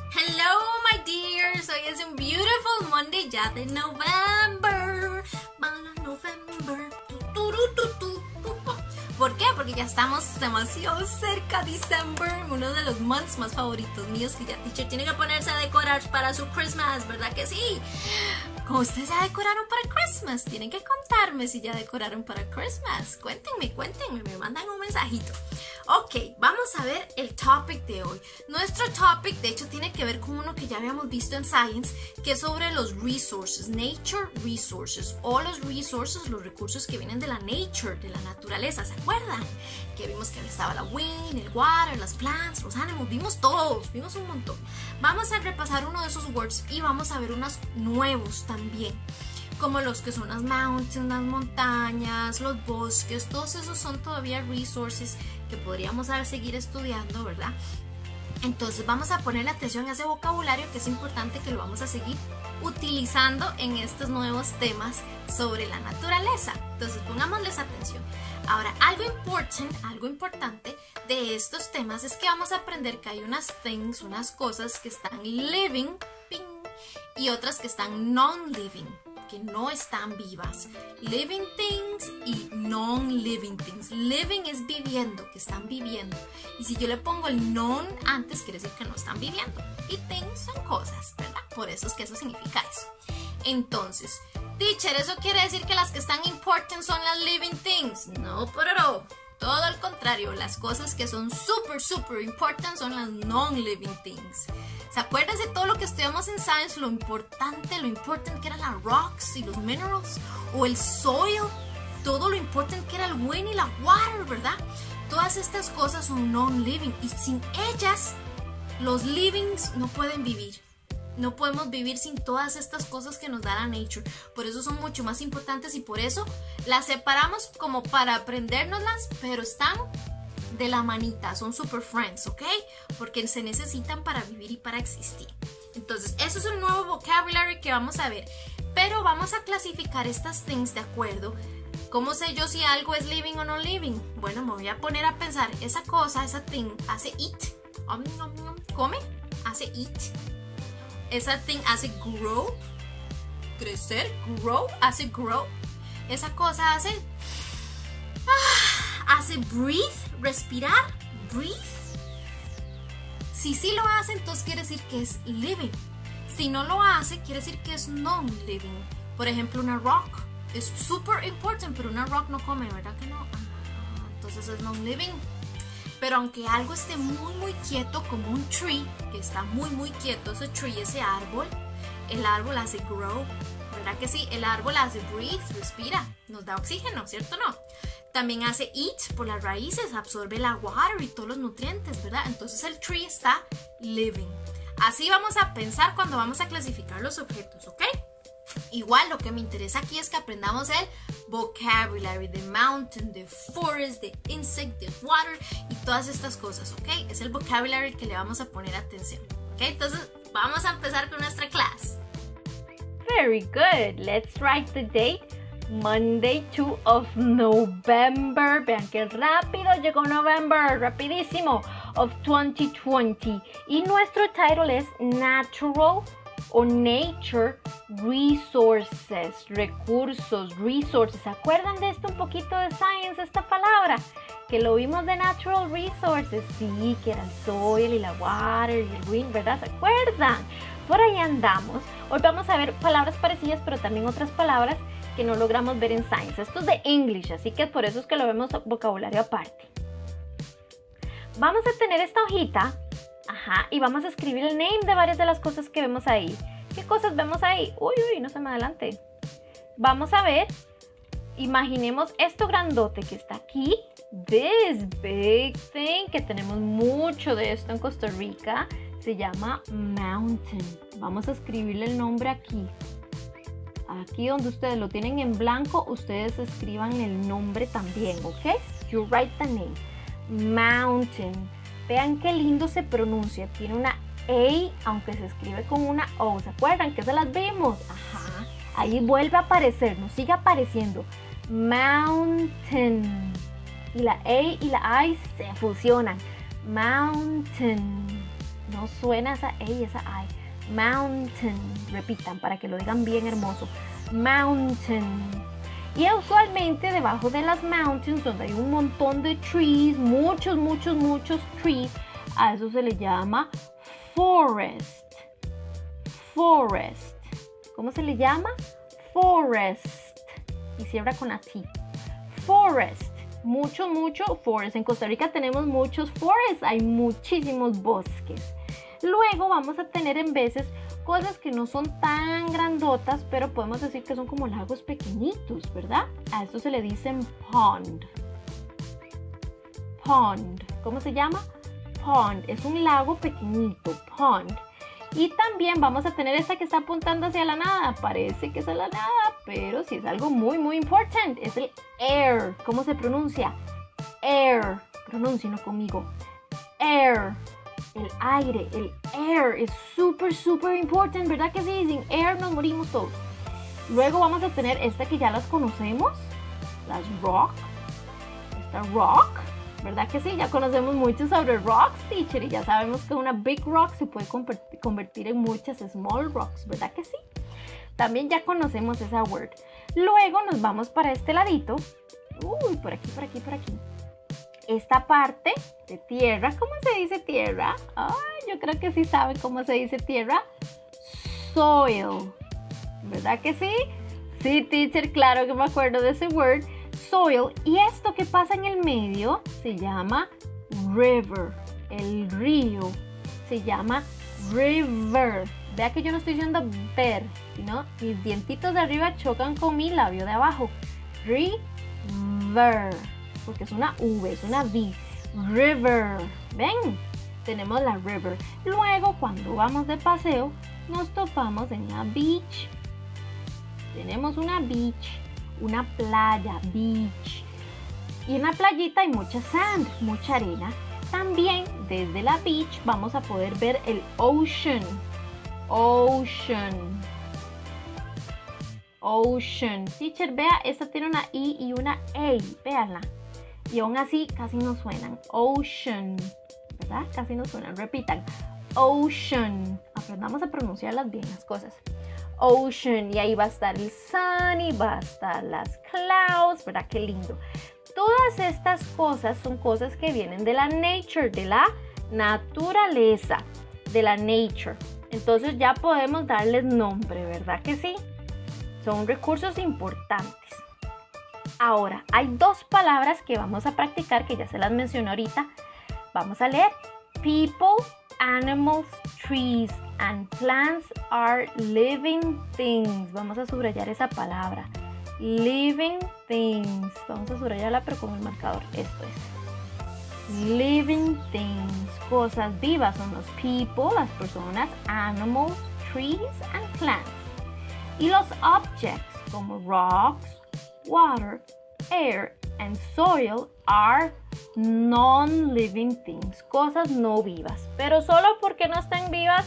Hello, my dears. Hoy es un beautiful Monday ya de November. November. ¿Por qué? Porque ya estamos demasiado cerca de December, uno de los months más favoritos míos, que ya teacher tiene que ponerse a decorar para su Christmas, ¿verdad que sí? ¿Cómo ustedes ya decoraron para Christmas? Tienen que contarme si ya decoraron para Christmas. Cuéntenme, me mandan un mensajito. Ok, vamos a ver el topic de hoy. Nuestro topic, de hecho, tiene que ver con uno que ya habíamos visto en Science, que es sobre los resources, nature resources, o los resources, los recursos que vienen de la nature, de la naturaleza, ¿se acuerdan? Que vimos que estaba la wind, el water, las plants, los animals, vimos todos, vimos un montón. Vamos a repasar uno de esos words y vamos a ver unos nuevos también, como los que son las mountains, las montañas, los bosques, todos esos son todavía resources que podríamos seguir estudiando, ¿verdad? Entonces vamos a ponerle atención a ese vocabulario, que es importante que lo vamos a seguir utilizando en estos nuevos temas sobre la naturaleza. Entonces pongámosles atención. Ahora, algo importante de estos temas es que vamos a aprender que hay unas things, unas cosas que están living, y otras que están non-living, que no están vivas. Living things y non-living things. Living es viviendo, que están viviendo. Y si yo le pongo el non antes, quiere decir que no están viviendo. Y things son cosas, ¿verdad? Por eso es que eso significa eso. Entonces, teacher, ¿eso quiere decir que las que están important son las living things? No, pero todo al contrario, las cosas que son super important son las non-living things. ¿Se acuerdan de todo lo que estudiamos en Science? Lo importante que eran las rocks y los minerals, o el soil, todo lo importante que era el wind y la water, ¿verdad? Todas estas cosas son non-living y sin ellas los livings no pueden vivir. No podemos vivir sin todas estas cosas que nos da la nature. Por eso son mucho más importantes y por eso las separamos como para aprendérnoslas, pero están de la manita, son super friends, ¿ok? Porque se necesitan para vivir y para existir. Entonces, eso es un nuevo vocabulary que vamos a ver. Pero vamos a clasificar estas things de acuerdo. ¿Cómo sé yo si algo es living o no living? Bueno, me voy a poner a pensar, esa cosa, esa thing, hace eat, come, hace eat. Esa thing hace grow, crecer, grow, hace grow. Esa cosa hace breathe, respirar, breathe. Si sí lo hace, entonces quiere decir que es living. Si no lo hace, quiere decir que es non-living. Por ejemplo, una rock es super important, pero una rock no come, ¿verdad que no? Entonces es non-living. Pero aunque algo esté muy quieto, como un tree, que está muy quieto, ese tree, ese árbol, el árbol hace grow, ¿verdad que sí? El árbol hace breathe, respira, nos da oxígeno, ¿cierto o no? También hace eat por las raíces, absorbe la water y todos los nutrientes, ¿verdad? Entonces el tree está living. Así vamos a pensar cuando vamos a clasificar los objetos, ¿ok? Igual lo que me interesa aquí es que aprendamos el vocabulary de mountain, de forest, de insect, de water y todas estas cosas, ¿ok? Es el vocabulary que le vamos a poner atención, ¿ok? Entonces vamos a empezar con nuestra clase. Very good. Let's write the date. Monday 2 of November. Vean qué rápido llegó November, rapidísimo, of 2020. Y nuestro title es Natural o Nature Resources, recursos, resources. ¿Se acuerdan de esto un poquito de Science, esta palabra? Que lo vimos de Natural Resources, sí, que era el soil y la water y el wind, ¿verdad? ¿Se acuerdan? Por ahí andamos. Hoy vamos a ver palabras parecidas, pero también otras palabras que no logramos ver en Science. Esto es de English, así que por eso es que lo vemos vocabulario aparte. Vamos a tener esta hojita, y vamos a escribir el name de varias de las cosas que vemos ahí. ¿Qué cosas vemos ahí? Uy, no se me adelante. Vamos a ver, imaginemos esto grandote que está aquí. This big thing, que tenemos mucho de esto en Costa Rica, se llama mountain. Vamos a escribirle el nombre aquí. Aquí donde ustedes lo tienen en blanco, ustedes escriban el nombre también, ¿ok? You write the name. Mountain. Vean qué lindo se pronuncia. Tiene una A, aunque se escribe con una O. ¿Se acuerdan que se las vimos? Ahí vuelve a aparecer, nos sigue apareciendo. Mountain. Y la A y la I se fusionan. Mountain. No suena esa E y esa I. Mountain. Repitan para que lo digan bien hermoso. Mountain. Y usualmente debajo de las mountains, donde hay un montón de trees, muchos trees, a eso se le llama forest. Forest. ¿Cómo se le llama? Forest. Y cierra con a T. Forest. Mucho forest. En Costa Rica tenemos muchos forests. Hay muchísimos bosques. Luego vamos a tener en veces cosas que no son tan grandotas, pero podemos decir que son como lagos pequeñitos, ¿verdad? A esto se le dicen pond. Pond. ¿Cómo se llama? Pond. Es un lago pequeñito. Pond. Y también vamos a tener esta que está apuntando hacia la nada. Parece que es a la nada, pero sí es algo muy importante. Es el air. ¿Cómo se pronuncia? Air. Pronúncialo conmigo. Air. El aire, el air es súper importante, ¿verdad que sí? Sin air nos morimos todos. Luego vamos a tener esta que ya las conocemos, las rock. Esta rock, ¿verdad que sí? Ya conocemos mucho sobre rocks, teacher, y ya sabemos que una big rock se puede convertir en muchas small rocks, ¿verdad que sí? También ya conocemos esa word. Luego nos vamos para este ladito. Uy, por aquí. Esta parte de tierra, ¿cómo se dice tierra? Ay, yo creo que sí saben cómo se dice tierra. Soil, ¿verdad que sí? Sí, teacher, claro que me acuerdo de ese word. Soil. Y esto que pasa en el medio se llama river. El río se llama river. Vea que yo no estoy diciendo ver, sino mis dientitos de arriba chocan con mi labio de abajo. River. Porque es una V, es una V. River. ¿Ven? Tenemos la river. Luego, cuando vamos de paseo, nos topamos en la beach. Tenemos una beach, una playa, beach. Y en la playita hay mucha sand, mucha arena. También, desde la beach, vamos a poder ver el ocean. Ocean. Ocean. Teacher, vea, esta tiene una I y una A. Véanla. Y aún así casi no suenan. Ocean, ¿verdad? Casi no suenan. Repitan. Ocean. Aprendamos a pronunciarlas bien las cosas. Ocean. Y ahí va a estar el sun y va a estar las clouds. ¿Verdad? Qué lindo. Todas estas cosas son cosas que vienen de la nature, de la naturaleza, de la nature. Entonces ya podemos darles nombre, ¿verdad que sí? Son recursos importantes. Ahora, hay dos palabras que vamos a practicar, que ya se las mencioné ahorita. Vamos a leer. People, animals, trees, and plants are living things. Vamos a subrayar esa palabra. Living things. Vamos a subrayarla, pero con el marcador. Esto es. Living things. Cosas vivas son los people, las personas, animals, trees, and plants. Y los objects, como rocks, water, air, and soil are non-living things, cosas no vivas. Pero solo porque no están vivas,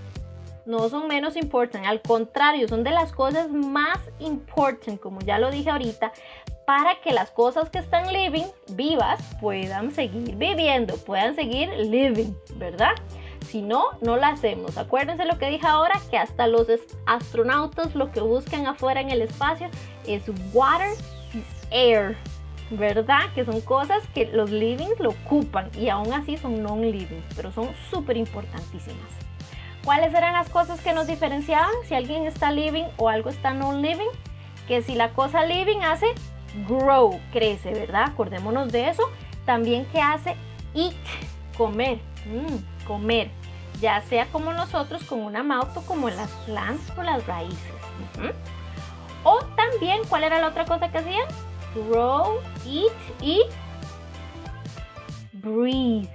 no son menos importantes. Al contrario, son de las cosas más importantes, como ya lo dije ahorita, para que las cosas que están living, vivas, puedan seguir viviendo, puedan seguir living, ¿verdad? Si no, no lo hacemos. Acuérdense lo que dije ahora, que hasta los astronautas lo que buscan afuera en el espacio es water y air, ¿verdad? Que son cosas que los livings lo ocupan y aún así son non-living, pero son súper importantísimas. ¿Cuáles eran las cosas que nos diferenciaban? Si alguien está living o algo está non-living, que si la cosa living hace grow, crece, ¿verdad? Acordémonos de eso. También que hace eat, comer, comer, ya sea como nosotros con una mouth o como las plants por las raíces. O también, ¿cuál era la otra cosa que hacían? Grow, eat y breathe.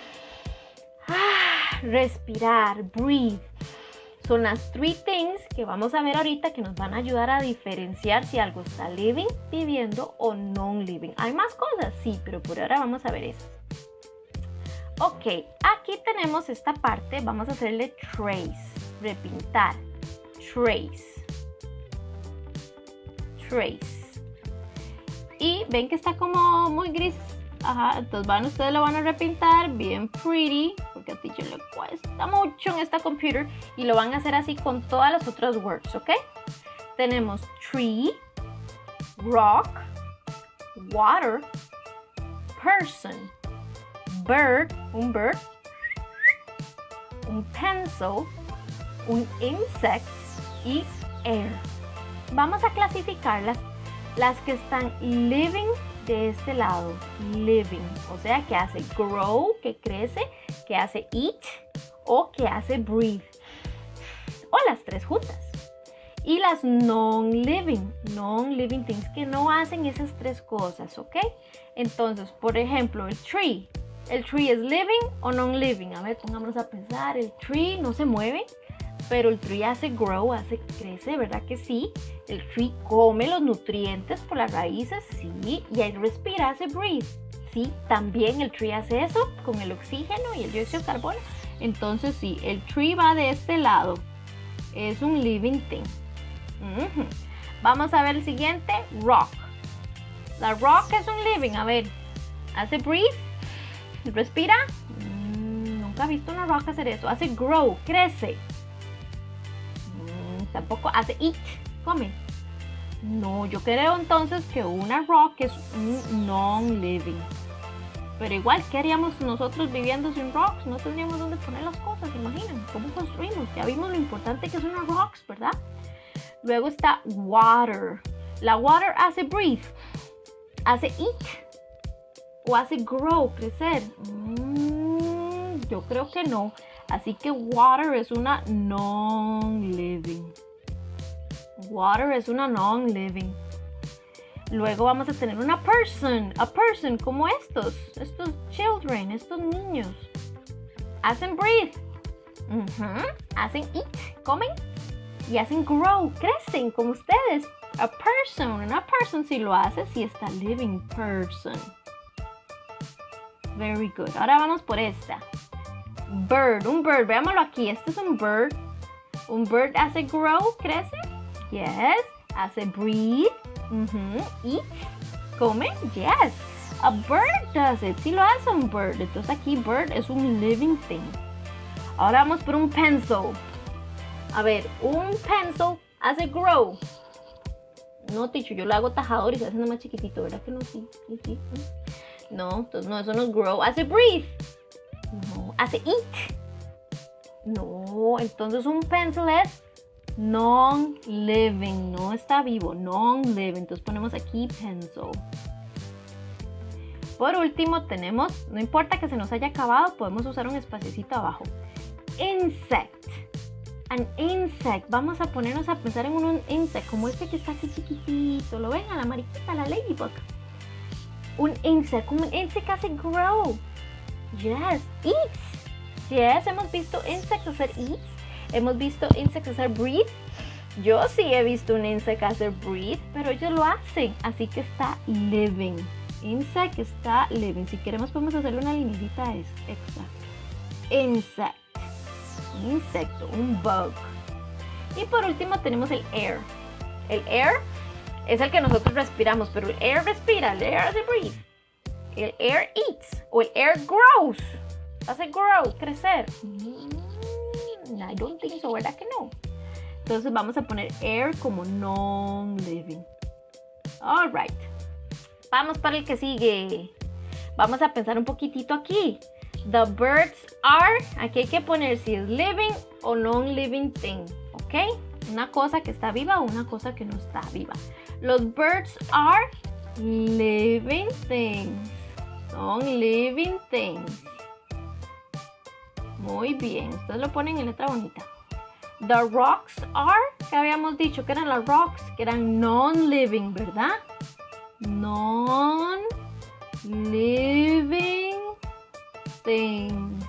Respirar, breathe. Son las three things que vamos a ver ahorita que nos van a ayudar a diferenciar si algo está living, viviendo o non-living. Hay más cosas, sí, pero por ahora vamos a ver esas. Ok, aquí tenemos esta parte, vamos a hacerle trace, repintar, trace, trace. Y ven que está como muy gris, Ajá, entonces ustedes lo van a repintar bien pretty, porque a teacher le cuesta mucho en esta computer, y lo van a hacer así con todas las otras words, ¿ok? Tenemos tree, rock, water, person, bird, un pencil, un insect y air. Vamos a clasificarlas, las que están living de este lado, living, o sea que hace grow, que crece, que hace eat o que hace breathe, o las tres juntas. Y las non-living things, que no hacen esas tres cosas, ¿ok? Entonces, por ejemplo, el tree es living o non-living. A ver, pongámonos a pensar, el tree no se mueve, pero el tree hace grow, crece, ¿verdad que sí? El tree come los nutrientes por las raíces, sí, y él respira, hace breathe, sí, también el tree hace eso con el oxígeno y el dióxido de carbono. Entonces sí, el tree va de este lado, es un living thing. Vamos a ver el siguiente, rock. La rock es un living, a ver, hace breathe, respira, nunca he visto una rock hacer eso. Hace grow, crece, tampoco hace eat, come. No, yo creo entonces que una rock es un non-living. Pero igual, ¿qué haríamos nosotros viviendo sin rocks? No tendríamos dónde poner las cosas, imaginen, ¿cómo construimos? Ya vimos lo importante que es una rocks, ¿verdad? Luego está water. La water hace breathe, hace eat o hace grow, crecer. Yo creo que no. Así que water es una non-living. Water es una non-living. Luego vamos a tener una person. A person como estos children, estos niños. Hacen breathe. Hacen eat, comen. Y hacen grow, crecen como ustedes. A person, una person si lo hace, si está living person. Very good. Ahora vamos por esta. Bird, un bird, veámoslo aquí. Este es un bird. Un bird hace grow, crece. Yes. Hace breathe. Eat, come. Yes. A bird does it. Si lo hace un bird. Entonces aquí bird es un living thing. Ahora vamos por un pencil. A ver, un pencil hace grow. No, teacher, yo lo hago tajador y se hace más chiquitito, ¿verdad que no? Sí. No, entonces no, eso no es grow. Hace breathe. No, hace eat. No, entonces un pencil es non-living, no está vivo, non-living. Entonces ponemos aquí pencil. Por último tenemos, no importa que se nos haya acabado, podemos usar un espaciocito abajo. Insect. An insect. Vamos a ponernos a pensar en un insect, como este que está aquí chiquitito. ¿Lo ven? A la mariquita, la ladybug. Un insect hace grow. Yes, eats. Yes, hemos visto insects hacer eat. Hemos visto insects hacer breathe. Yo sí he visto un insect hacer breathe, pero ellos lo hacen, así que está living. Insect está living. Si queremos podemos hacerle una lineita extra. Insect. Un insecto, un bug. Y por último tenemos el air. El air es el que nosotros respiramos, pero el air respira, el air hace breathe. El air eats o el air grows. Hace grow, crecer. I don't think so, ¿verdad que no? Entonces vamos a poner air como non-living. Alright. Vamos para el que sigue. Vamos a pensar un poquitito aquí. The birds are, aquí hay que poner si es living o non-living thing, ¿ok? Una cosa que está viva o una cosa que no está viva. Los birds are living things. Non-living things. Muy bien, ustedes lo ponen en letra bonita. The rocks are, que habíamos dicho que eran las rocks, que eran non-living, ¿verdad? Non-living things.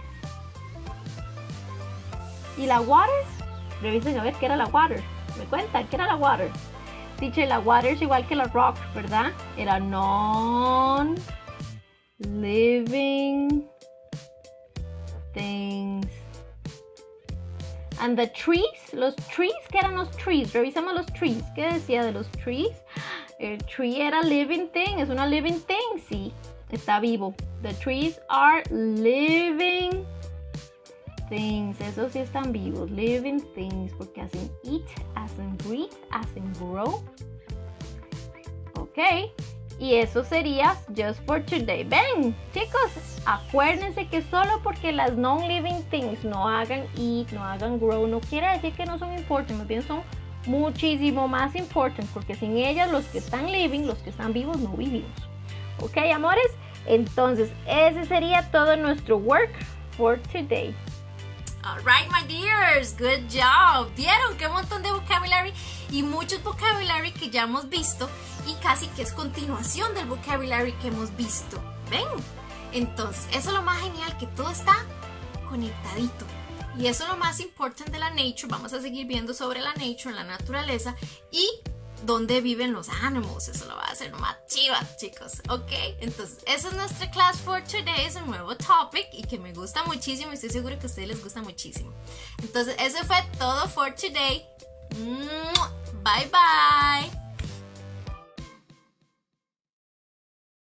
¿Y la water? Revisen a ver qué era la water. ¿Me cuentan qué era la water? Dice, la water es igual que la rock, ¿verdad? Era non-living things. And the trees, los trees, ¿qué eran los trees? Revisemos los trees. ¿Qué decía de los trees? El tree era living thing, es una living thing, sí. está vivo. The trees are living things. Esos sí están vivos. Living things. Porque hacen eat, hacen breathe, hacen grow. Ok. Y eso sería just for today. Ven, chicos, acuérdense que solo porque las non-living things no hagan eat, no hagan grow, no quiere decir que no son importantes. Más bien son muchísimo más importantes. Porque sin ellas los que están living, los que están vivos, no vivimos. Ok, amores. Entonces, ese sería todo nuestro work for today. Alright, my dears, good job. ¿Vieron qué montón de vocabulary? Y muchos vocabulary que ya hemos visto y casi que es continuación del vocabulary que hemos visto. ¿Ven? Entonces, eso es lo más genial, que todo está conectadito. Y eso es lo más importante de la nature. Vamos a seguir viendo sobre la nature, la naturaleza y dónde viven los animals. Eso lo va a hacer más chiva, chicos. Ok, entonces esa es nuestra class for today. Es un nuevo topic y que me gusta muchísimo y estoy segura que a ustedes les gusta muchísimo. Entonces eso fue todo for today. Bye bye.